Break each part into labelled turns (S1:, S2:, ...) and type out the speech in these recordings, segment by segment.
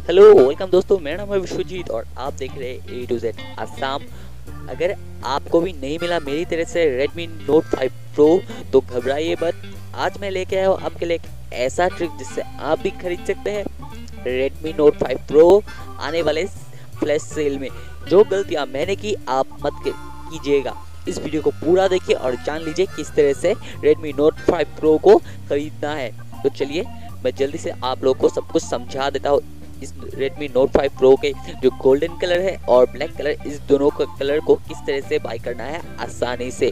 S1: Hello welcome दोस्तों, मेरा नाम है विश्वजीत और आप देख रहे हैं A to Z आसाम। अगर आपको भी नहीं मिला मेरी तरह से Redmi Note 5 Pro तो घबराइए मत। आज मैं लेके आया हूँ आपके लिए एक ऐसा ट्रिक जिससे आप भी खरीद सकते हैं Redmi Note 5 Pro आने वाले फ्लैश सेल में। जो गलतियाँ मैंने की आप मत कीजिएगा। इस वीडियो को पूरा देखिए और जान लीजिए किस तरह से Redmi Note 5 Pro को खरीदना है। तो चलिए मैं जल्दी से आप लोगों को सब कुछ समझा देता हूँ। इस Redmi Note 5 Pro के जो गोल्डन कलर है और ब्लैक कलर, इस दोनों का कलर को किस तरह से बाय करना है आसानी से।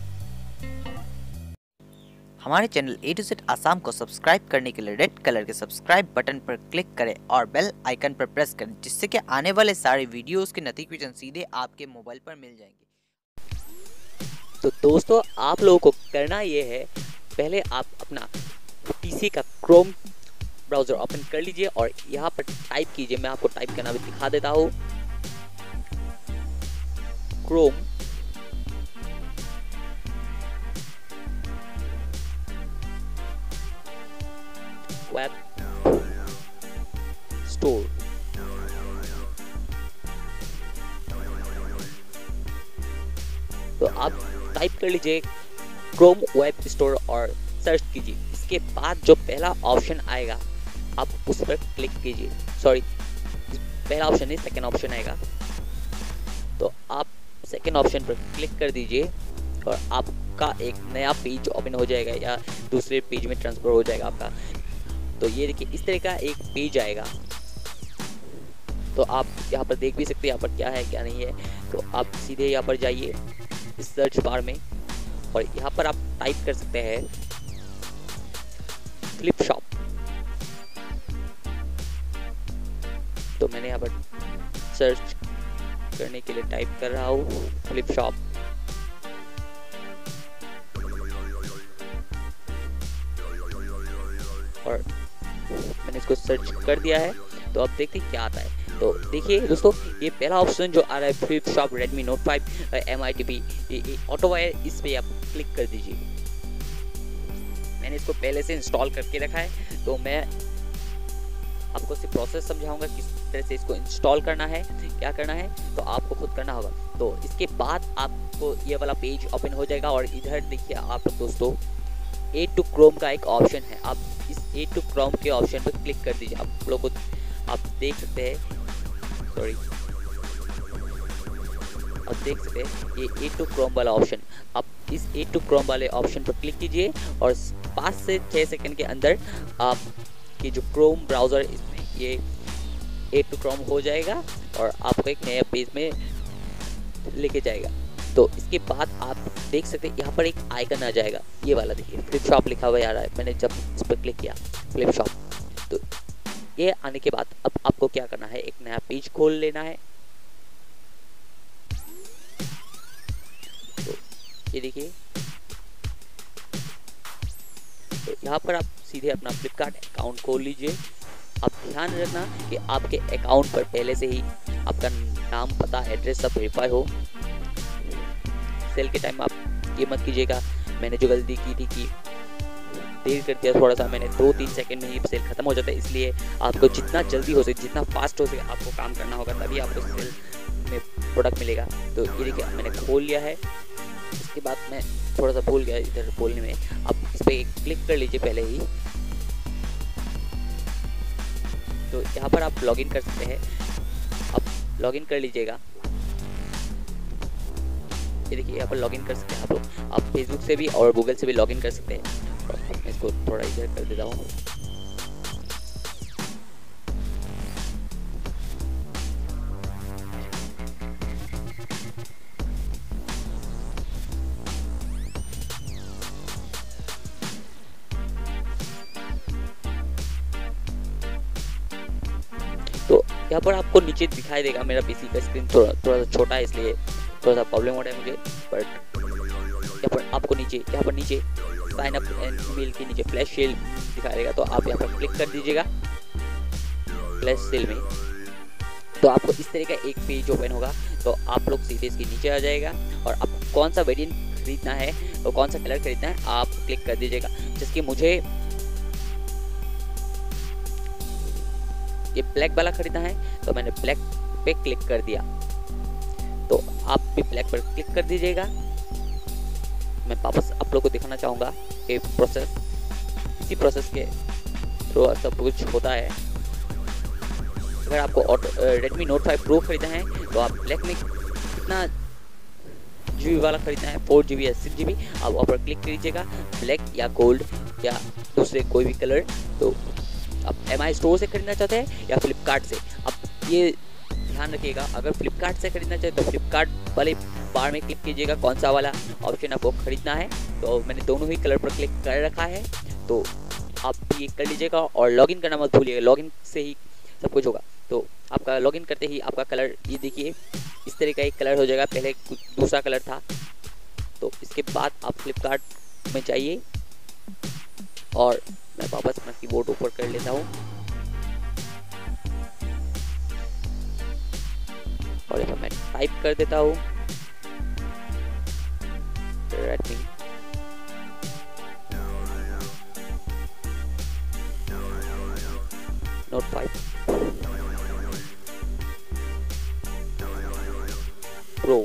S2: हमारे channel A to Z Assam को सब्सक्राइब करने के लिए रेड कलर के सब्सक्राइब बटन पर क्लिक करें और बेल आइकन पर प्रेस करें, जिससे कि आने वाले सारे वीडियोस के नोटिफिकेशन सीधे आपके मोबाइल पर मिल जाएंगे।
S1: तो दोस्तों आप लोगों को करना ये है, पहले आप अपना पीसी का क्रोम ब्राउजर ओपन कर लीजिए और यहाँ पर टाइप कीजिए। मैं आपको टाइप करना भी दिखा देता हूँ। Chrome web store. तो आप टाइप कर लीजिए क्रोम वेब स्टोर और सर्च कीजिए। इसके बाद जो पहला ऑप्शन आएगा आप उस पर क्लिक कीजिए। सॉरी, पहला ऑप्शन नहीं, सेकंड ऑप्शन आएगा। तो आप सेकंड ऑप्शन पर क्लिक कर दीजिए और आपका एक नया पेज ओपन हो जाएगा या दूसरे पेज में ट्रांसफर हो जाएगा आपका। तो ये देखिए इस तरह का एक पेज आएगा। तो आप यहाँ पर देख भी सकते हैं यहाँ पर क्या है क्या नहीं है। तो आप सीधे यहाँ पर जाइए इस सर्च बार में और यहाँ पर आप टाइप कर सकते हैं फ्लिप शॉप। तो मैंने यहाँ पर सर्च करने के लिए टाइप कर रहा हूँ फ्लिप शॉप। और मैंने इसको सर्च कर दिया है। तो अब देखते हैं क्या आता है। तो देखिए दोस्तों, ये पहला ऑप्शन जो आ रहा है flip shop Redmi Note 5 MITP auto wire, इस पे आप क्लिक कर दीजिए। मैंने इसको पहले से इंस्टॉल करके रखा है, तो मैं आपको सिर्फ प्रोसेस समझाऊंगा किस तरह से इसको इंस्टॉल करना है, क्या करना है तो आपको खुद करना होगा। तो इसके बाद आपको ये वाला पेज ओपन हो जाएगा और इधर देखिए आप दोस्तों A to Chrome का एक ऑप्शन है। आप इस A to Chrome के ऑप्शन पर क्लिक कर दीजिए। आप लोगों को आप देख सकते हैं, सॉरी, आप देख सकते हैं ये A to Chrome वाला ऑप्शन। आप इस A to Chrome वाले ऑप्शन पर क्लिक कीजिए और 5 से 6 सेकंड के अंदर आपकी जो Chrome ब्राउज़र इसमें ये A to Chrome हो जाएगा और आपको एक नया पेज में लेके जाएगा। तो इसके बाद आप देख सकते हैं यहाँ पर एक आइकन आ जाएगा, ये वाला देखिए फ्लिप शॉप लिखा हुआ आ रहा है। मैंने जब इस पर क्लिक किया फ्लिप शॉप, तो ये आने के बाद अब आपको क्या करना है, एक नया पेज खोल लेना है। तो ये देखिए, तो यहाँ पर आप सीधे अपना फ्लिपकार्ट अकाउंट खोल लीजिए। आप ध्यान रखना कि आपके अकाउंट पर पहले से ही आपका नाम, पता, एड्रेस सब वेरीफाई हो। सेल के टाइम आप ये मत कीजिएगा, मैंने जो गलती की थी कि देर कर दिया थोड़ा सा, मैंने 2-3 सेकंड में ही सेल खत्म हो जाता है। इसलिए आपको जितना जल्दी हो सके, जितना फास्ट हो सके आपको काम करना होगा, तभी आपको सेल में प्रोडक्ट मिलेगा। तो ये देखिए मैंने खोल लिया है। उसके बाद मैं थोड़ा सा भूल गया इधर बोलने में, आप इस पर क्लिक कर लीजिए पहले ही। तो यहाँ पर आप लॉगिन कर सकते हैं, आप लॉगिन कर लीजिएगा। ये देखिए यहाँ पर लॉगिन कर सकते हैं आप लोग। आप फेसबुक से भी और गूगल से भी लॉगिन कर सकते हैं। और मैं इसको थोड़ा इधर कर देता हूँ। तो यहाँ पर आपको नीचे दिखाई देगा, मेरा पीसी का स्क्रीन थोड़ा सा छोटा है इसलिए थोड़ा सा प्रॉब्लम हो रहा है मुझे। बट यहाँ पर आपको यहाँ पर नीचे साइन अप एंड ईमेल के नीचे फ्लैश सेल दिखाई देगा। तो आप यहाँ पर क्लिक कर दीजिएगा फ्लैश सेल में। तो आपको इस तरह का एक पेज ओपन होगा। तो आप लोग सीधे इसके नीचे आ जाएगा और आपको कौन सा वेरिएंट खरीदना है और कौन सा कलर खरीदना है आप क्लिक कर दीजिएगा। जिसकी मुझे ये ब्लैक वाला खरीदना है तो मैंने ब्लैक पे क्लिक कर दिया। तो आप भी ब्लैक पर क्लिक कर दीजिएगा। मैं वापस आप लोग को दिखाना चाहूँगा कि प्रोसेस, इसी प्रोसेस के थ्रू सब कुछ होता है। अगर आपको Redmi Note 5 Pro खरीदना है तो आप ब्लैक में कितना GB वाला खरीदना है, 4GB या 6GB, आप वहाँ पर क्लिक कीजिएगा, ब्लैक या गोल्ड या दूसरे कोई भी कलर। तो आप MI स्टोर से खरीदना चाहते हैं या फ्लिपकार्ट से, आप ये ध्यान रखिएगा। अगर फ्लिपकार्ट से खरीदना चाहते तो फ्लिपकार्ट वाले बार में क्लिक कीजिएगा कौन सा वाला ऑप्शन आपको खरीदना है। तो मैंने दोनों ही कलर पर क्लिक कर रखा है, तो आप ये कर लीजिएगा। और लॉगिन करना मत भूलिएगा, लॉगिन से ही सब कुछ होगा। तो आपका लॉगिन करते ही आपका कलर ये देखिए इस तरह का एक कलर हो जाएगा, पहले दूसरा कलर था। तो इसके बाद आप फ्लिपकार्ट में जाइए और मैं वापस अपना कीबोर्ड ऊपर कर लेता हूँ और यहाँ मैं टाइप कर देता हूँ Redmi Note 5 Pro।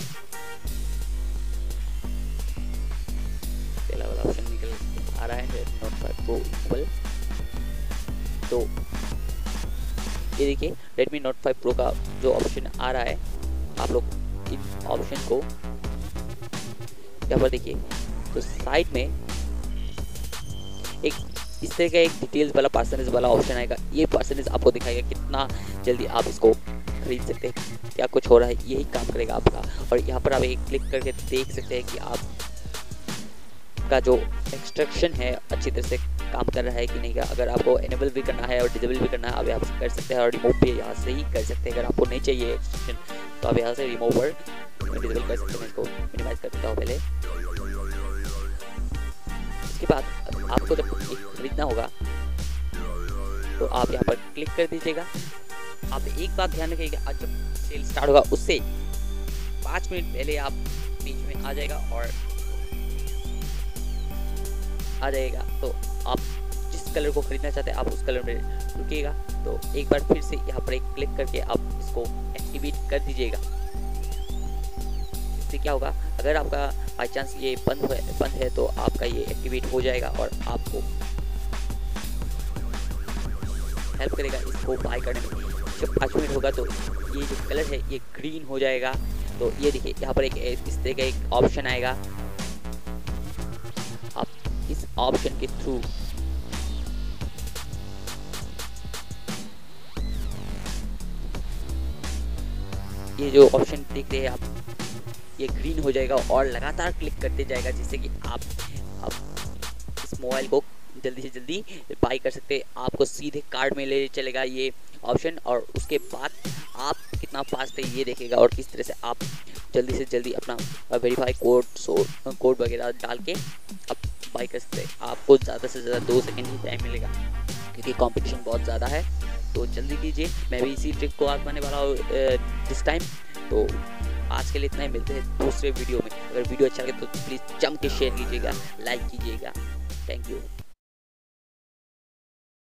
S1: पहला वाला ऑप्शन निकल आ रहा है Note 5 Pro इक्वल। तो ये देखिए Redmi Note 5 Pro का जो ऑप्शन आ रहा है, आप लोग इन ऑप्शन को यहाँ पर देखिए। तो साइड में एक इस तरह का एक डिटेल्स वाला परसेंटेज वाला ऑप्शन आएगा। ये परसेंटेज आपको दिखाएगा कितना जल्दी आप इसको खरीद सकते हैं, क्या कुछ हो रहा है, यही काम करेगा आपका। और यहाँ पर आप एक क्लिक करके देख सकते हैं कि आप का जो एक्सट्रैक्शन है अच्छी तरह से काम कर रहा है कि नहीं का। अगर आपको इनेबल भी करना है और डिसेबल भी करना है, आप यहाँ से कर सकते हैं। और रिमूव भी यहाँ से ही कर सकते हैं। अगर आपको नहीं चाहिए एक्सट्रैक्शन तो आप यहाँ से रिमूव और डिसेबल कर सकते हैं। इसको मिनिमाइज कर देता हूँ पहले। इसके बाद आपको जब खरीदना होगा तो आप यहाँ पर क्लिक कर दीजिएगा। आप एक बात ध्यान रखिएगा, आज जब सेल स्टार्ट होगा उससे 5 मिनट पहले आप बीच में आ जाएगा और आ जाएगा। तो आप जिस कलर को खरीदना चाहते हैं आप उस कलर में रुकिएगा। तो एक बार फिर से यहाँ पर एक क्लिक करके आप इसको एक्टिवेट कर दीजिएगा। इससे क्या होगा, अगर आपका बाई चांस ये बंद है तो आपका ये एक्टिवेट हो जाएगा और आपको हेल्प करेगा इसको बाय करने में। जब 5 मिनट होगा तो ये जो कलर है ये ग्रीन हो जाएगा। तो ये देखिए यहाँ पर एक इस तरह का एक ऑप्शन आएगा। आप इस ऑप्शन के थ्रू ये जो ऑप्शन देख रहे हैं आप, ये ग्रीन हो जाएगा और लगातार क्लिक करते जाएगा, जिससे कि आप इस मोबाइल को जल्दी से जल्दी बाई कर सकते हैं। आपको सीधे कार्ड में ले चलेगा ये ऑप्शन और उसके बाद आप कितना फास्ट है ये देखेगा और किस तरह से आप जल्दी से जल्दी अपना वेरीफाई कोड वगैरह डाल के आप बाई कर सकते हैं। आपको ज़्यादा से ज़्यादा 2 सेकंड ही टाइम मिलेगा क्योंकि कंपटीशन बहुत ज़्यादा है। तो जल्दी कीजिए, मैं भी इसी ट्रिक को आजमाने वाला हूँ दिस टाइम। तो आज के लिए इतना ही, मिलते हैं दूसरे वीडियो में। अगर वीडियो अच्छा लगे तो प्लीज़ जम के शेयर कीजिएगा, लाइक कीजिएगा। Thank you.